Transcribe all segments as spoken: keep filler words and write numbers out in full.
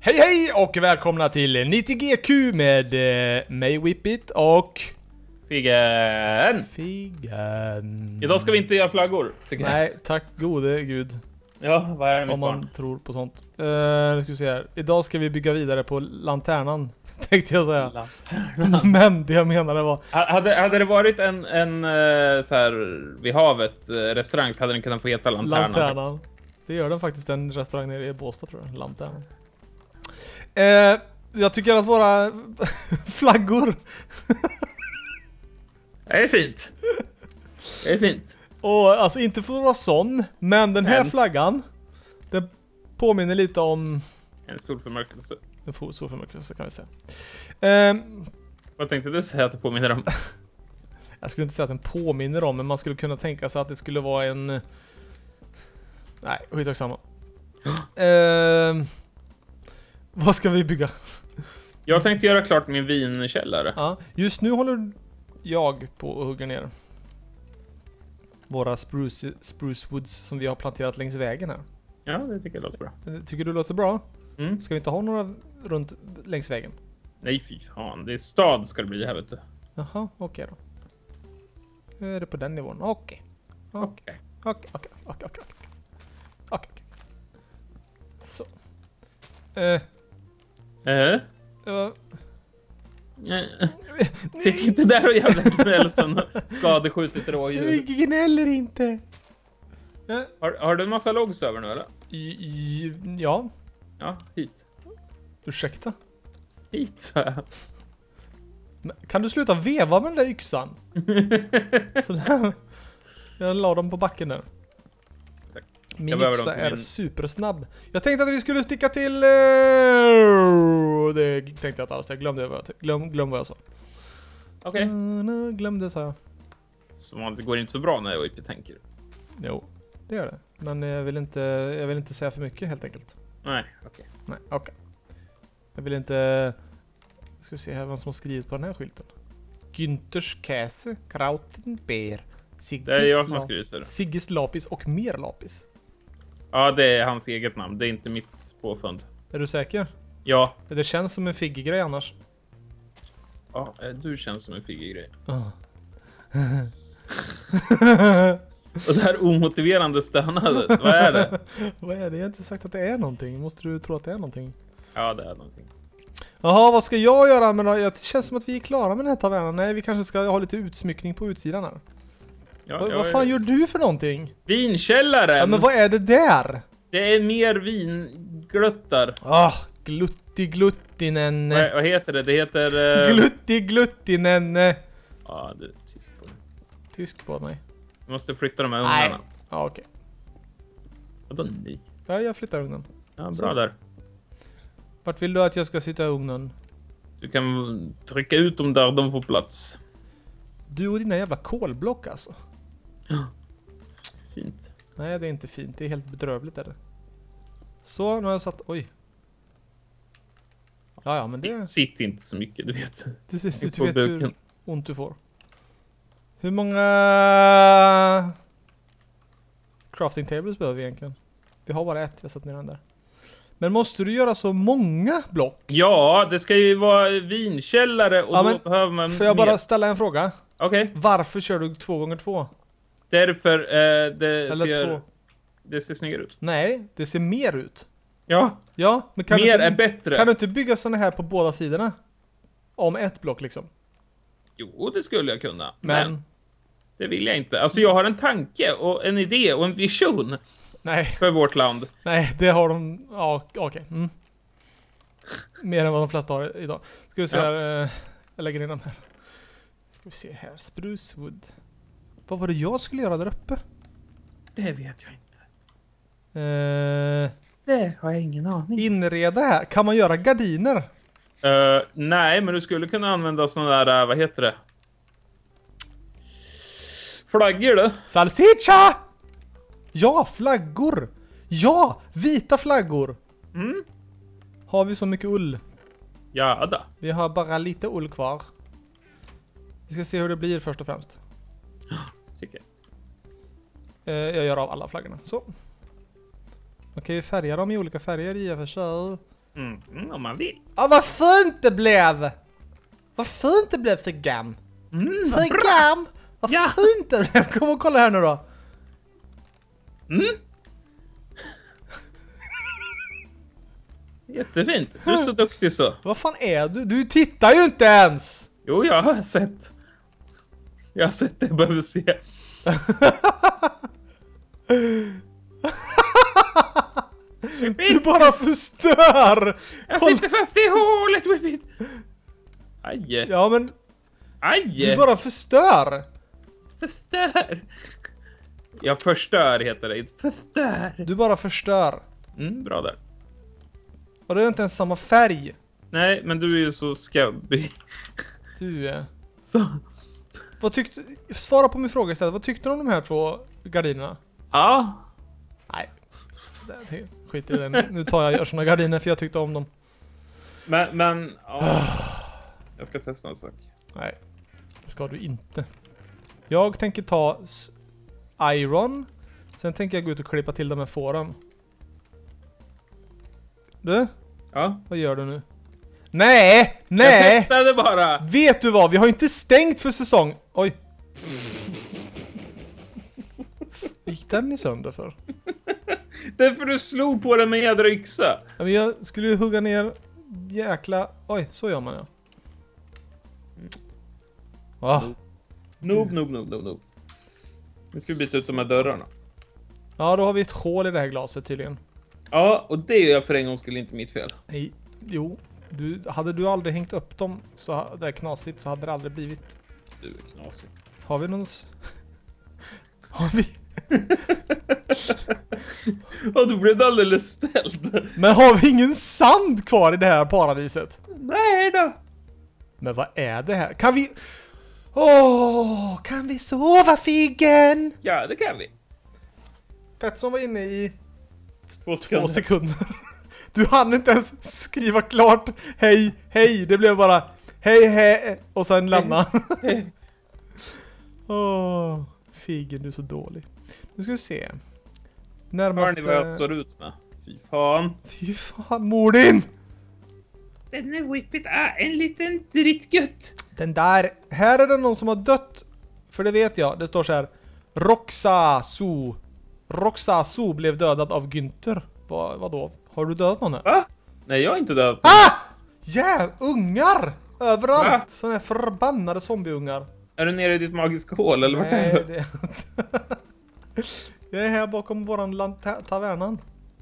Hej hej och välkomna till nittio G Q med eh, mig Whippit och Figgen! Figgen. Idag ska vi inte göra flaggor, tycker jag. Nej, tack gode gud. Ja, vad är det, mitt om man barn? tror på sånt. Uh, nu ska vi se här. Idag ska vi bygga vidare på lanternan, tänkte jag säga. Lanternan. Men det jag menade var... Hade, hade det varit en, en uh, så här vid havet uh, restaurang så hade den kunnat få heta Lanternan. Lanternan. Det gör den faktiskt, en restaurang nere i Båstad tror jag. Lanternan. Uh, jag tycker att våra flaggor... Det är fint. Det är fint. Och alltså inte för att vara sån, men den här Men. flaggan, den påminner lite om En solförmörkelse. en solförmörkelse kan vi säga. Ehm, Vad tänkte du säga att det påminner om? jag skulle inte säga att den påminner om, men man skulle kunna tänka sig att det skulle vara en... Nej, skitsamma. Ehm, vad ska vi bygga? Jag tänkte göra klart min vinkällare. Ja, just nu håller jag på att hugga ner våra spruce, spruce woods som vi har planterat längs vägen här. Ja, det tycker jag låter bra. Tycker du det låter bra? Mm. Ska vi inte ha några runt längs vägen? Nej, fy fan. Det är stad ska det bli här, vet du. Jaha, okej då. Är det på den nivån? Okej. Okej, Okej. okej, okej, okej, okej. Okej, okej. Så. Eh, Eh? uh, Eh. Sitt inte där och jävla gnäll som skadeskjutit rådjur. vi gnäller inte. Eh, Har, har du en massa logs över nu, eller? i, i, ja, Ja, hit. ursäkta. Hit, sa jag. Men kan du sluta veva med den där yxan? Sådär. Jag la dem på backen nu. Tack. Min Jag behöver yxa dem till är min- supersnabb. Jag tänkte att vi skulle sticka till... Uh, det tänkte jag inte alls. Jag glömde vad jag, glöm, glöm vad jag sa. Okej. Mm, glömde sa jag. Som vanligt går det inte så bra när jag inte tänker. Jo, det gör det. Men jag vill inte, jag vill inte säga för mycket helt enkelt. Nej, okej. Nej, okej. Okay. Jag vill inte... Ska vi se här vad som har skrivit på den här skylten. Günthers Käse, Krautenbeer, Sigges, Det är jag som har la- skrivit det. Sigges lapis och mer lapis. Ja, det är hans eget namn. Det är inte mitt påfund. Är du säker? Ja. Det känns som en figgegrej annars. Ja, eh, du känns som en figgegrej. Oh. Och det här omotiverande stönandet, vad är det? Vad är det? Jag har inte sagt att det är någonting. Måste du tro att det är någonting? Ja, det är någonting. Jaha, vad ska jag göra med det? Det känns som att vi är klara med den här tavernan. Nej, vi kanske ska ha lite utsmyckning på utsidan här. Ja, vad, jag vad är- fan gör du för någonting? Vinkällaren! Ja, men vad är det där? Det är mer vingluttar. Ah, glutti gluttinen. Vad, vad heter det? Det heter... eh, Glutti gluttinen. Ja, du är tyst på det. Tysk på mig. Du måste flytta de här Nej. ugnarna. Ja, okej. Vadå nej? Ja, jag flyttar ugnen. Ja, bra Så. där. Vart vill du att jag ska sitta i ugnen? Du kan trycka ut dem där de får plats. Du och dina jävla kolblock alltså. Fint. Nej, det är inte fint. Det är helt bedrövligt är det. Så, nu har jag satt... Oj. Ja, ja, men det... Sitt, sitt inte så mycket, du vet. Du, du, du, Upp på vet hur buken. ont du får. Hur många... crafting tables behöver vi egentligen? Vi har bara ett, jag satt ner den där. Men måste du göra så många block? Ja, det ska ju vara vinkällare och Ja, då men behöver man Får jag mer. bara ställa en fråga? Okej, Varför kör du två gånger två? därför eh, det, Eller ser, två? det ser snyggare ut. Nej, det ser mer ut. Ja, Ja, men kan, mer du, är inte, bättre. kan du inte bygga såna här på båda sidorna? Om ett block liksom. Jo, det skulle jag kunna. Men, Men, det vill jag inte. Alltså jag har en tanke och en idé och en vision nej, för vårt land. nej, det har de... Ja, okej. Mm. Mer än vad de flesta har idag. Ska vi se Ja. här. eh, Jag lägger in den här. Ska vi se här. Spruce wood. Vad var det jag skulle göra där uppe? Det vet jag inte. Eh, Det har jag ingen aning. inreda här. Kan man göra gardiner? Uh, nej, men du skulle kunna använda såna där, uh, vad heter det? Flaggor då? Salsiccia! Ja, flaggor! Ja, vita flaggor! Mm. Har vi så mycket ull? Ja, då. Vi har bara lite ull kvar. Vi ska se hur det blir först och främst. Tycker jag. Eh, jag gör av alla flaggorna. Så. Man kan ju färga dem i olika färger i och för sig. Mm, mm, om man vill. Ja, vad fint det blev! Vad fint det blev för gam. Mm, För bra. gam! Vad Ja. fint det blev! Kom och kolla här nu då. Mm. Jättefint. Du är så duktig så. Vad fan är du? Du tittar ju inte ens! Jo, jag har sett. Jag har sett det jag behöver se. Du bara förstör! Jag Kolla. sitter fast i hålet, Whippit. Aj. Ja, men Aj. du bara förstör! Förstör. Jag förstör heter det, inte förstör. Du bara förstör. Mm, bra där. Och det är inte ens samma färg. Nej, men du är ju så skabbig. Du är... Så. Vad tyckte... Svara på min fråga istället. Vad tyckte du om de här två gardinerna? Ja. Nej. Det- Skit i det. Nu tar jag såna gardiner för jag tyckte om dem. Men, men, ja. Jag ska testa en sak. Nej. Det ska du inte. Jag tänker ta s- Iron. Sen tänker jag gå ut och klippa till de här fåren. Du? Ja. Vad gör du nu? Nej! Jag Nej! testade bara. Vet du vad? Vi har inte stängt för säsong. Oj. Gick den i sönder för? Därför du slog på den med jädra yxa. Ja, men jag skulle ju hugga ner jäkla... Oj, så gör man ja. Ah. Noob, noob, noob, noob, noob. Nu ska vi byta ut de här dörrarna. Ja, då har vi ett hål i det här glaset tydligen. Ja, och det är jag för en gång skulle inte mitt fel. Nej, jo. Du, hade du aldrig hängt upp dem så ha- det är knasigt så hade det aldrig blivit. Du är knasig. Har vi någon... s- Har vi... Ja, då blev det alldeles ställd. Men har vi ingen sand kvar i det här paradiset? Nej då. Men vad är det här? Kan vi... Åh, kan vi sova, Figgen? Ja, det kan vi. Petson var inne i Två två sekunder. sekunder. Du hann inte ens skriva klart hej, hej. Det blev bara hej, hej och sen lämna. Åh, Figgen, du är så dålig. Nu ska vi se. Hör Närmast... ni vad jag står ut med? Fy fan. Fy fan, Mordin! Denne Whippet är en liten drittgött. Den där... Här är det någon som har dött. För det vet jag. Det står så här. Roxasu. Roxasu blev dödad av Günther. Va, vadå? Har du dödat någon här? Va? Nej, jag är inte död. Ah! Jäv, ungar! Överallt! Va? Såna här förbannade zombieungar. Är du nere i ditt magiska hål eller vart är Nej, du? det är inte. Jag är här bakom våran lanta- tavernan.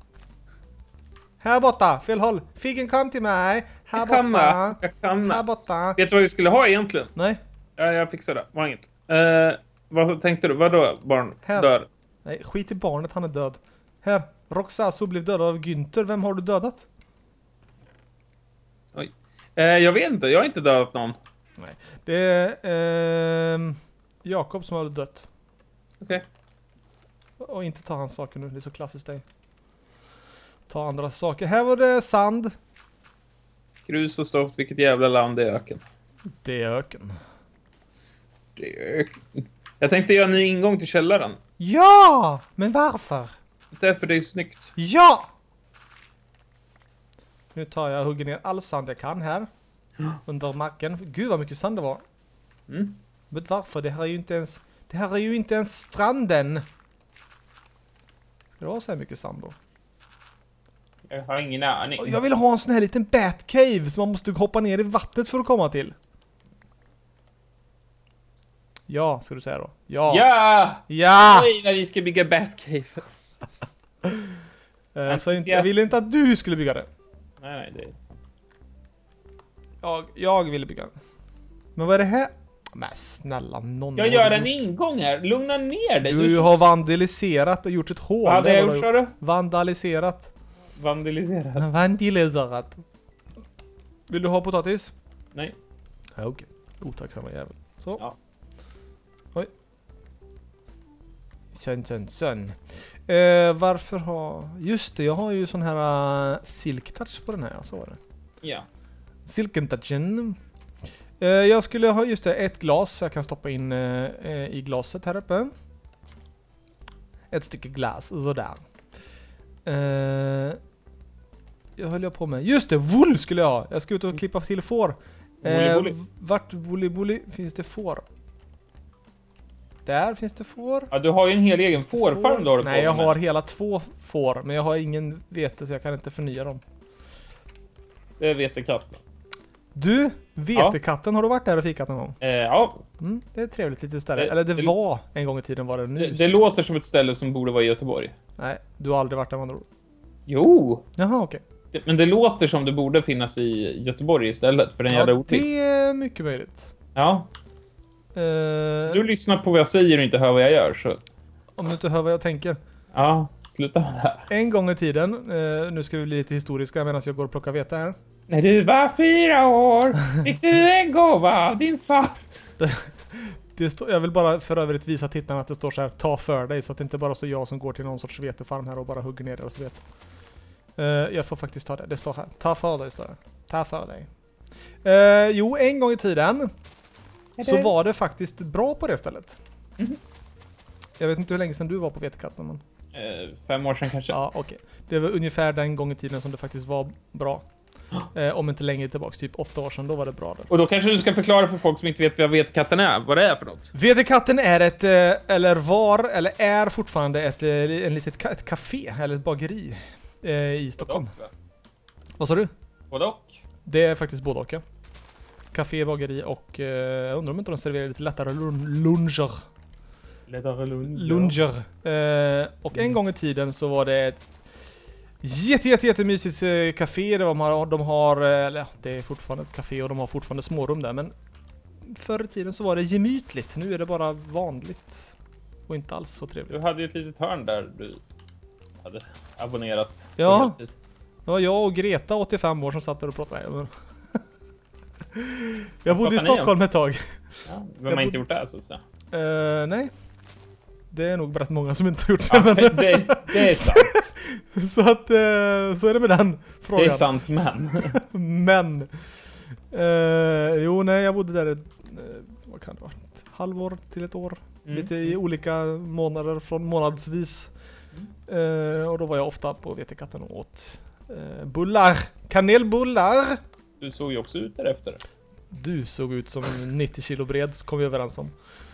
Här borta, fel håll. Figgen, kom till mig. Här Jag kan borta. det. Jag kan Här det. borta. Vet du vad vi skulle ha egentligen? Nej, Ja, jag fixar det. Var inget. Eh, vad tänkte du? Vadå, barn? Här. Dör? nej, skit i barnet, han är död. Här, Roxasu blev dödad av Günther. Vem har du dödat? Oj. Eh, jag vet inte, jag har inte dödat någon. Nej. Det är ehm, Jakob som har dött. Okej. Och inte ta hans saker nu, det är så klassiskt dig. Ta andra saker. Här var det sand. Grus och stoft, vilket jävla land det är öken. Det är öken. Det är öken. Jag tänkte göra en ny ingång till källaren. Ja! Men varför? Därför det är snyggt. Ja! Nu tar jag och hugger ner all sand jag kan här. Under marken. Gud vad mycket sand det var. Mm. Men varför? Det här är ju inte ens... Det här är ju inte ens stranden. Ska det vara så här mycket sand då? Jag har ingen aning. Och jag vill ha en sån här liten Batcave som man måste hoppa ner i vattnet för att komma till. Ja, ska du säga då. Ja! Ja! Ja! Oj, när vi ska bygga Batcave. Eh, så inte, jag ville inte att du skulle bygga det. Nej, nej, det är sant. Jag, jag ville bygga det. Men vad är det här? Men snälla någon. Jag har gör du en gjort? ingång här. Lugna ner dig. Du har vandaliserat och gjort ett hål. Vad hade Det är jag vad gjort, du sa har du? Vandaliserat. Vandaliserat. Vandaliserat. Vill du ha potatis? Nej. Ja, okej. Otacksamma jävel. Så. Ja. Oj. Sön, sön, sön. Eh, varför har... Just det, jag har ju sån här uh, silk touch på den här. Så var det. Ja. Silken touchen. Eh, jag skulle ha just det, ett glas så jag kan stoppa in eh, eh, i glaset här uppe. Ett stycke glas, sådär. Eh, jag höll jag på med? Just det, wool skulle jag ha. Jag ska ut och klippa till får. Eh, vart woolly woolly finns det får? Där finns det får. Ja, du har ju en hel egen fårfarm då. Nej, jag har hela två får, men jag har ingen vete så jag kan inte förnya dem. Det är vetekatten. Du, vetekatten, ja. Har du varit där och fikat någon gång? Eh, ja. Mm, det är ett trevligt litet ställe. Det, Eller det, det var en gång i tiden var det nu. Det, det låter som ett ställe som borde vara i Göteborg. Nej, du har aldrig varit där man tror. Jo. Jaha, okej. Okay. Men det låter som det borde finnas i Göteborg istället för den jävla ordvits. Det är mycket möjligt. Ja. Uh, du lyssnar på vad jag säger och inte hör vad jag gör så. Om du inte hör vad jag tänker. Ja, sluta med det här. En gång i tiden, uh, nu ska vi bli lite historiska medan jag går och plockar vete här. När du var fyra år fick du en gåva av din far. det, det stå, jag vill bara för övrigt visa tittarna att det står så här, ta för dig, så att det inte bara är så jag som går till någon sorts vetefarm här och bara hugger ner deras vete. Uh, jag får faktiskt ta det, det står här. Ta för dig, står det. Ta för dig. Uh, jo, en gång i tiden så var det faktiskt bra på det stället. Mm-hmm. Jag vet inte hur länge sedan du var på vetekatten. Men... Uh, fem år sedan kanske. Ja, okej. Okay. Det var ungefär den gång i tiden som det faktiskt var bra. Eh, om inte längre tillbaks, typ åtta år sedan, då var det bra. Där. Och då kanske du ska förklara för folk som inte vet vad vetekatten är, vad det är för något. Vetekatten är ett, eh, eller var, eller är fortfarande ett, eh, en litet ett café, eller ett bageri eh, i Stockholm. Både och, vad sa du? Både och. Det är faktiskt både och, ja. Café, bageri och eh, jag undrar om inte de serverar lite lättare lun luncher. Lättare luncher. Luncher. Eh, och en gång i tiden så var det ett jätte, jätte, jättemysigt eh, café. De har, de har eller, det är fortfarande ett café och de har fortfarande smårum där. Men förr i tiden så var det gemytligt. Nu är det bara vanligt. Och inte alls så trevligt. Du hade ju ett litet hörn där du hade abonnerat. Ja, det var jag och Greta, åttiofem år, som satt där och pratade. Jag bodde i Stockholm ett tag. Ja, vem har inte gjort det här så att säga? Uh, nej. Det är nog rätt många som inte har gjort ja, det. Men det, det är sant. så att uh, så är det med den frågan. Det är sant, men. men. Uh, jo, nej, jag bodde där ett, uh, vad kan det vara? Ett halvår till ett år. Mm. Lite i olika månader från månadsvis. Mm. Uh, och då var jag ofta på vetekatten och åt uh, bullar. Kanelbullar. Du såg ju också ut därefter. Du såg ut som nittio kilo bred, kom vi överens om.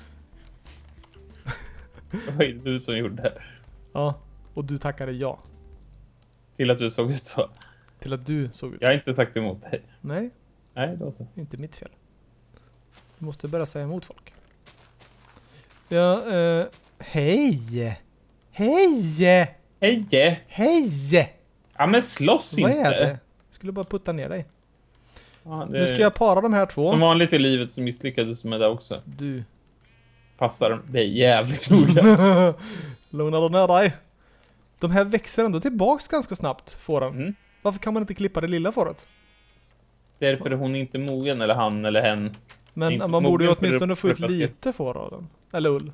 Det var ju du som gjorde det. Ja, och du tackade ja. Till att du såg ut så. Till att du såg ut så. Jag har inte sagt emot dig. Nej. Nej, då så. Inte mitt fel. Du måste börja säga emot folk. Ja, uh, hej! Hej! Hej! Hej! Ja, men slåss Vad inte. Vad är det? Jag skulle bara putta ner dig. Ja, det... Nu ska jag para de här två. Som vanligt i livet så misslyckades med det också. Du. Passar dig jävligt noga. Lugna då ner dig. De här växer ändå tillbaks ganska snabbt, fåren. Mm. Varför kan man inte klippa det lilla fåret? Därför är hon inte mogen, eller han, eller hen. Men man borde ju åtminstone få ut lite får av den. Eller ull.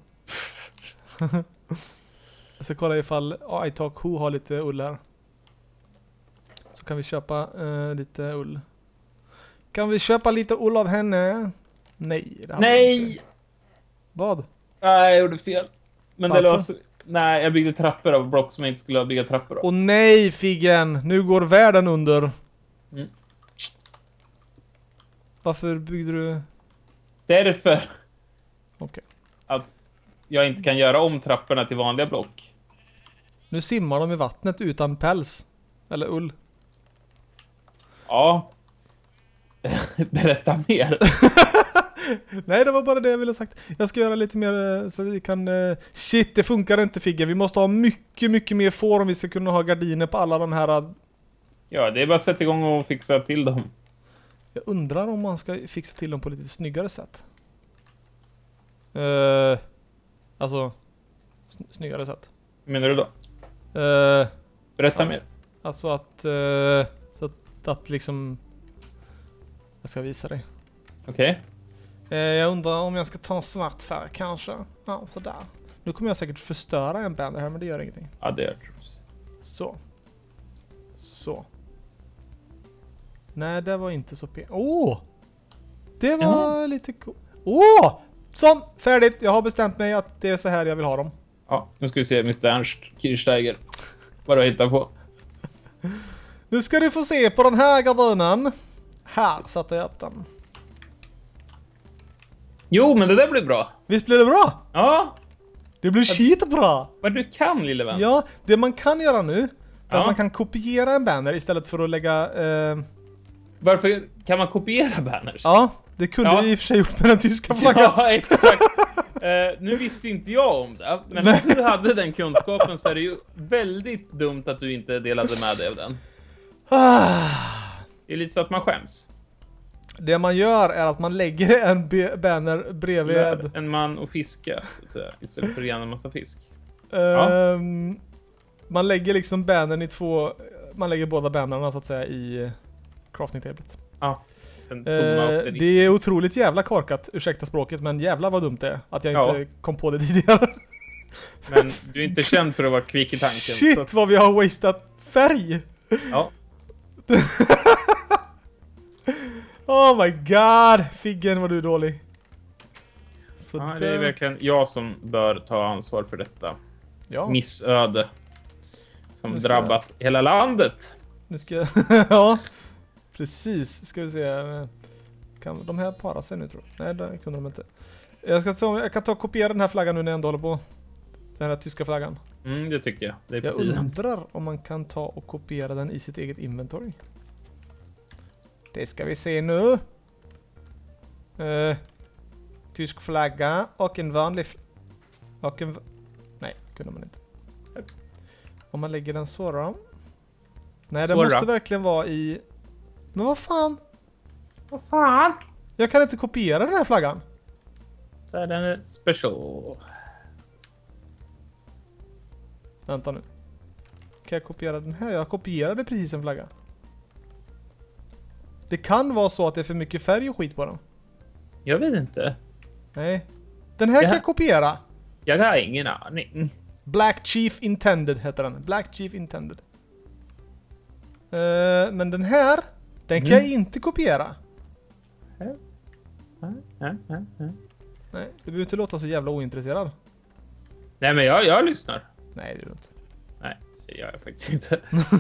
Jag ska kolla ifall I Talk Who har lite ull här. Så kan vi köpa uh, lite ull. Kan vi köpa lite ull av henne? Nej. Det Nej! Vad? Nej, jag gjorde fel. Men Varför? det löser... Nej, jag byggde trappor av block som jag inte skulle bygga trappor av. Åh nej, Figgen! Nu går världen under. Mm. Varför byggde du? Därför. Okej. Okay. Att jag inte kan göra om trapporna till vanliga block. Nu simmar de i vattnet utan päls. Eller ull. Ja. Berätta mer. Nej, det var bara det jag ville sagt. Jag ska göra lite mer så vi kan... Shit, det funkar inte, Figge. Vi måste ha mycket, mycket mer får om vi ska kunna ha gardiner på alla de här... Ja, det är bara att sätta igång och fixa till dem. Jag undrar om man ska fixa till dem på lite snyggare sätt. Uh, alltså... Snyggare sätt. Vad menar du då? Uh, Berätta ja, mer. Alltså att... Uh, så att, att liksom... Jag ska visa dig. Okej. Okay. Jag undrar om jag ska ta en svart färg kanske. Ja, sådär. Nu kommer jag säkert förstöra en band här, men det gör ingenting. Ja, det gör det. Så. Så. Nej, det var inte så p. Åh! Oh! Det var Jaha. lite coolt. Åh! Oh! Som! Färdigt! Jag har bestämt mig att det är så här jag vill ha dem. Ja, nu ska vi se mister Ernst Kirchsteiger. Vad du hittar på. Nu ska du få se på den här gardinan. Här satte jag upp den. Jo, men det där blir bra. Visst blir det bra? Ja, Det blir skitbra. vad du kan, lille vän. Ja, det man kan göra nu är Ja. att man kan kopiera en banner istället för att lägga... Eh, Varför kan man kopiera banners? ja, det kunde Ja. vi i och för sig gjort med den tyska flaggan. Ja, exakt. Uh, nu visste inte jag om det, men om du hade den kunskapen så är det ju väldigt dumt att du inte delade med dig av den. Ah. Det är lite så att man skäms. Det man gör är att man lägger en be- banner bredvid... Med en man och fiska, så att säga, istället för att en massa fisk. Ja. Ehm, man lägger liksom bannern i två... Man lägger båda bannerna så att säga i crafting-tablet. Ja. En Eh, tomma upp det är otroligt jävla korkat, ursäkta språket, men jävla vad dumt det är att jag Ja. inte kom på det tidigare. Men du är inte känd för att vara kvick i tanken. Shit Så att, vad vi har wasted färg! ja. Oh my god! Figgen var du dålig. Så Ja, det är verkligen jag som bör ta ansvar för detta ja, missöde som Nu ska drabbat hela landet. nu ska jag... ja, precis. Ska vi se. Kan de här para sig nu tror jag? Nej, det kunde de inte. Jag, ska ta, jag kan ta och kopiera den här flaggan nu när jag ändå håller på. Den här tyska flaggan. Mm, det tycker jag. Det är Jag på tiden. undrar om man kan ta och kopiera den i sitt eget inventory. Det ska vi se nu. Uh, tysk flagga och en vanlig fl- och en... Nej, kunde man inte. Om man lägger den så då. Nej, den Så måste då. verkligen vara i... Men vad fan? Vad fan? Jag kan inte kopiera den här flaggan. Så är den special. Vänta nu. Kan jag kopiera den här? Jag kopierade precis en flagga. Det kan vara så att det är för mycket färg och skit på den. Jag vet inte. Nej. Den här Ja. kan jag kopiera. Jag har ingen aning. Black Chief Intended heter den. Black Chief Intended. Uh, men den här, den kan Mm. jag inte kopiera. Ja, ja, ja, ja. Nej, du behöver inte låta så jävla ointresserad. Nej, men jag, jag lyssnar. Nej, det är du inte. Nej, det gör jag faktiskt inte.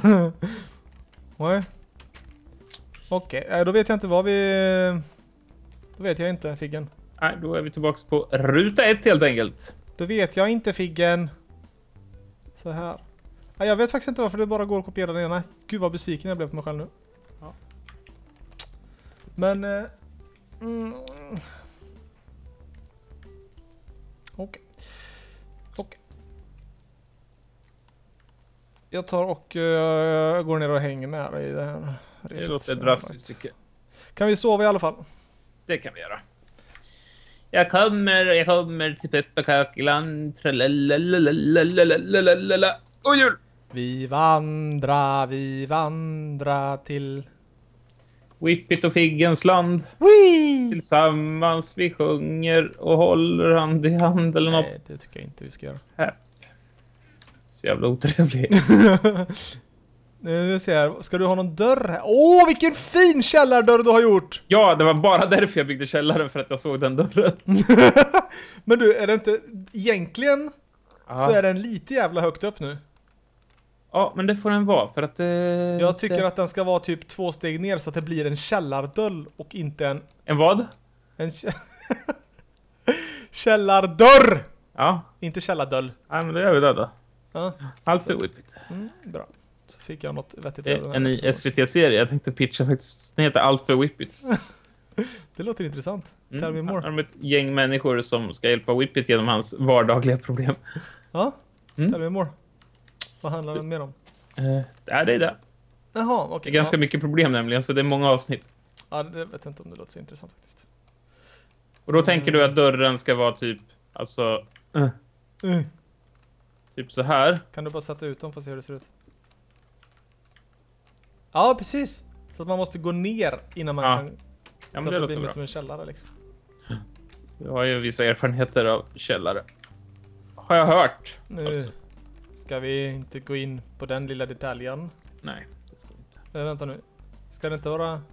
Nej. Okej, okay. Då vet jag inte vad vi... Då vet jag inte, Figgen. Nej, då är vi tillbaka på ruta ett helt enkelt. Då vet jag inte, Figgen. Så här. Nej, jag vet faktiskt inte varför det bara går att kopiera den ena. Gud vad besviken jag blev på mig själv nu. Ja. Men... Eh, mm, Okej. Okej. Jag tar och uh, går ner och hänger med här i det här. Det låter drastiskt tycker jag. Kan vi sova i alla fall? Det kan vi göra. Jag kommer, jag kommer till pepparkakeland. Tralalalalalalalala. Och jul! Vi vandrar, vi vandrar till... Whippet och Figgens land. Wee! Tillsammans vi sjunger och håller hand i hand eller något. Nej, det tycker jag inte vi ska göra. Så jävla otrevlig. Nu ser jag, ska du ha någon dörr här? Åh, vilken fin källardörr du har gjort! Ja, det var bara därför jag byggde källaren, för att jag såg den dörren. Men du, är det inte... Egentligen Ja. så är den lite jävla högt upp nu. Ja, men det får den vara, för att det... Jag tycker att den ska vara typ två steg ner så att det blir en källardörr och inte en... En vad? En kä- källardörr! Ja, Inte källardörr. ja men då gör vi det då. Ja, Allt för Whippet. mm, bra. Så fick jag något vettigt. Det över är den en här ny också. S V T-serie. Jag tänkte pitcha faktiskt. Den heter Allt för Whippet. Det låter intressant. Tell me Mm. more. Har de ett gäng människor som ska hjälpa Whippet genom hans vardagliga problem. Ja, Mm. tell me more. Vad handlar den mer om? Uh, ja, det är det. Jaha, Det är okej. ganska ja. mycket problem nämligen, så det är många avsnitt. Ja, det vet jag inte om det låter så intressant faktiskt. Och då tänker du att dörren ska vara typ, alltså, uh, Uh. typ så här. Kan du bara sätta ut dem för att se hur det ser ut? Ja, precis. Så att man måste gå ner innan man Ja. kan... Ja, så men att det det blir låter mer bra. som en källare liksom. Du har ju vissa erfarenheter av källare. Har jag hört. Nu Alltså. ska vi inte gå in på den lilla detaljen. Nej, det ska vi inte. Nej, vänta nu. Ska det inte vara...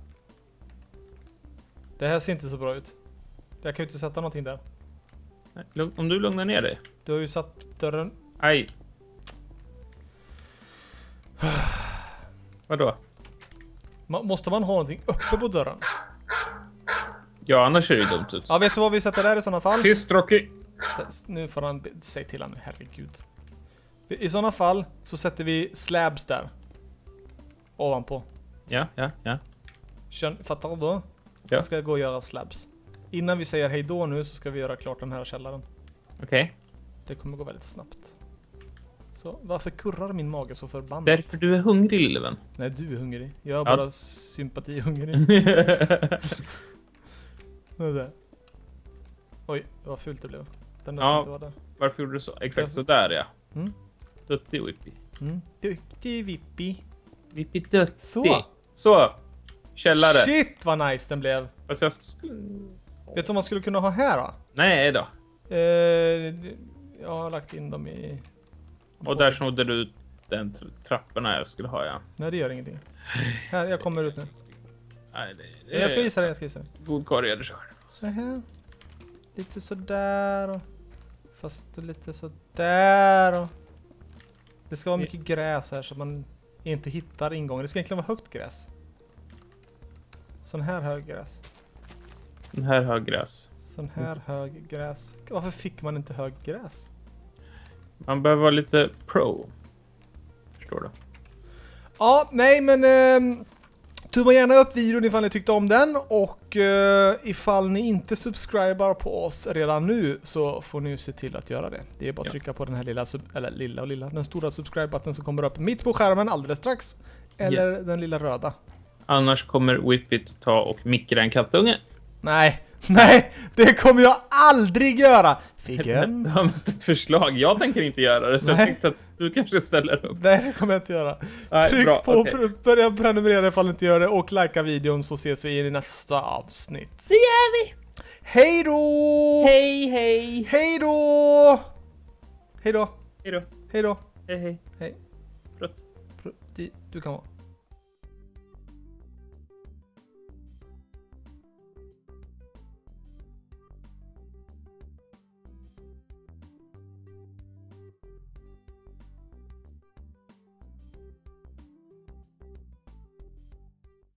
Det här ser inte så bra ut. Jag kan ju inte sätta någonting där. Nej, lugn- om du lugnar ner dig. Du har ju satt dörren... Aj. Vadå? Ma- Måste man ha någonting uppe på dörren? Ja, annars ser det ju dumt ut. Ja, vet du vad vi sätter där i sådana fall? Tyst, Rocky! Så, nu får han säga till honom, herregud. I sådana fall så sätter vi slabs där. Ovanpå. Ja, ja, ja. Kör, fattar du då? Ja. Jag ska gå och göra slabs. Innan vi säger hej då nu så ska vi göra klart den här källaren. Okej. Okay. Det kommer gå väldigt snabbt. Så varför kurrar min mage så förbannat? Därför du är hungrig, lille vän. Nej, du är hungrig. Jag är Ja. bara sympati-hungrig. Det. Oj, det var fult det blev. Den där Ja. ska inte vara där. Varför gjorde du så? Exakt så där, ja. Mm. Duttig Whippy. Mm. Duktig Vippi. Whippy duttig. Så. Så. Källare. Shit vad nice den blev. Fast jag skulle... Vet du vad man skulle kunna ha här då? Nej då. Eh, jag har lagt in dem i... Och där snodde du ut den tra- trapporna jag skulle ha, ja. Nej, det gör ingenting. Här, jag kommer ut nu. Nej, det, det Jag ska visa dig, jag ska visa dig. God korgade sig själv. Så här. Lite sådär och... Fast lite sådär och... Det ska vara mycket gräs här så att man inte hittar ingången. Det ska egentligen vara högt gräs. Sån här hög gräs. Den här har gräs. Sån här hög gräs. Varför fick man inte hög gräs? Man behöver vara lite pro. Förstår du? Ja, nej men... Eh, tumma gärna upp videon ifall ni tyckte om den. Och eh, ifall ni inte subscribar på oss redan nu så får ni se till att göra det. Det är bara att Ja. trycka på den här lilla, sub- eller lilla och lilla, den stora subscribe-button som kommer upp mitt på skärmen alldeles strax. Eller den lilla röda. Annars kommer Whippy ta och mikra en kattunge. Nej, nej, det kommer jag aldrig göra. Figgen. Det var mest ett förslag. Jag tänker inte göra det, så Nej. jag tänkte att du kanske ställer upp. Nej, det kommer jag inte göra. Nej, Tryck bra, på okej. pr- börja prenumerera ifall ni inte gör det och likea videon så ses vi i nästa avsnitt. Det gör vi! Hej då! Hej, hej! Hej då! Hej då! Hej då. Hej då! Hej, hej. Hej. Prutt. Pr- di- Du kan vara.